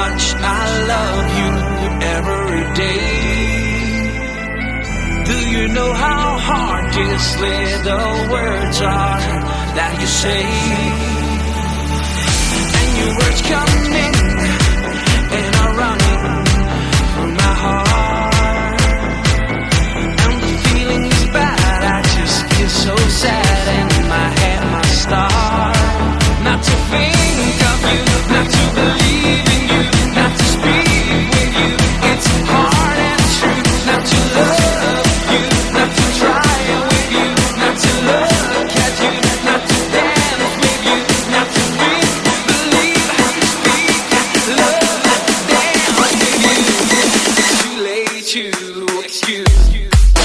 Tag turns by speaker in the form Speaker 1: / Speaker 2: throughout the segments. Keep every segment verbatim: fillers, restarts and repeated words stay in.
Speaker 1: much I love you every day? Do you know how hard these little words are that you say? And your words come in and are running through my heart, and the feeling is bad. I just feel so sad, and in my head must start not to think of you, not to believe in you, not to speak with you. It's hard and true not to love you, not to try with you, not to look at you, not to dance with you, not to think, believe, speak, love, dance with you. It's too late to excuse you.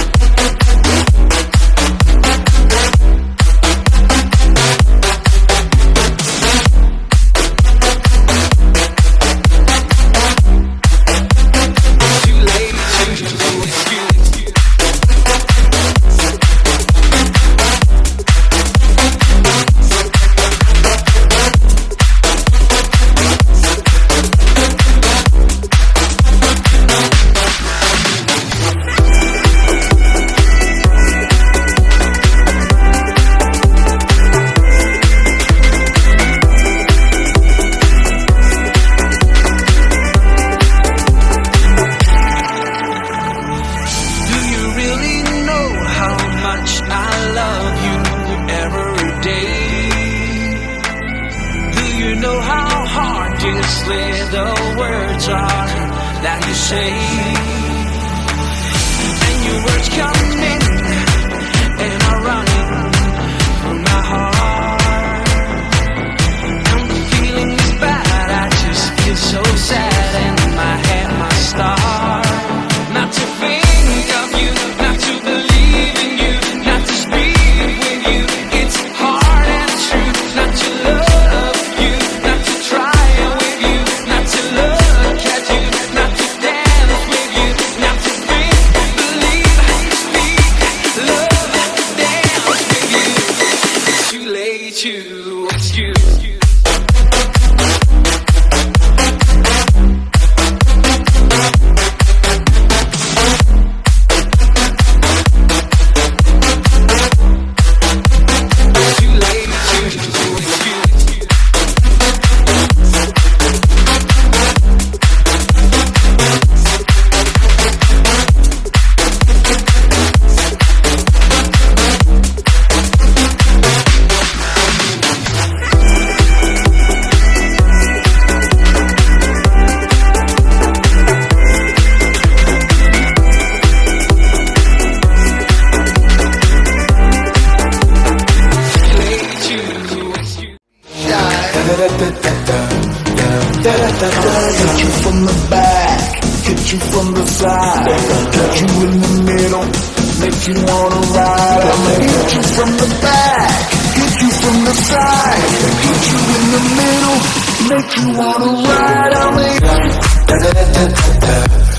Speaker 2: Hit you from the back, hit you from the side, hit you in the middle, make you wanna ride. I'ma hit you from the back, hit you from the side, hit you in the middle, make you wanna ride. I'ma hit you. Da da da da da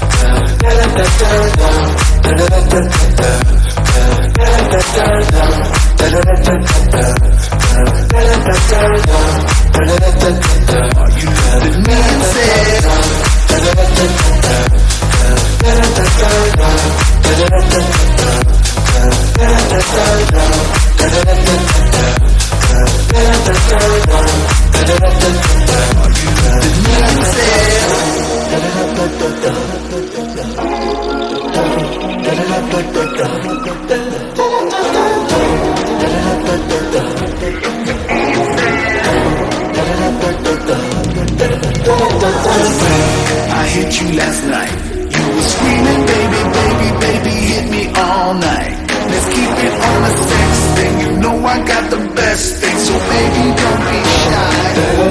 Speaker 2: da da da da da da
Speaker 1: I hit you last night. You were screaming, baby, baby, baby, hit me all night. Let's keep it on the sex thing. You know I got the best thing, so baby, don't be shy.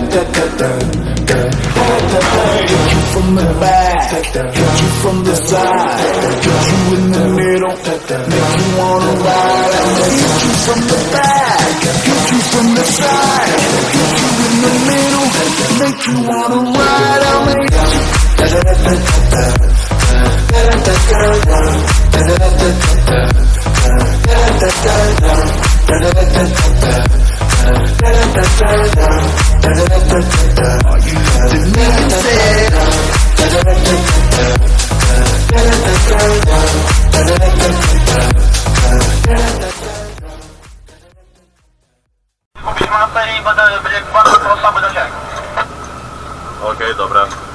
Speaker 1: Hit you from the back, hit you from the side, hit you in the middle, make you wanna ride. I'ma hit you from the back, hit you from the side, hit you in the middle, make you wanna ride. I'ma hit you. Are you loving me instead?
Speaker 3: Okej, dobra.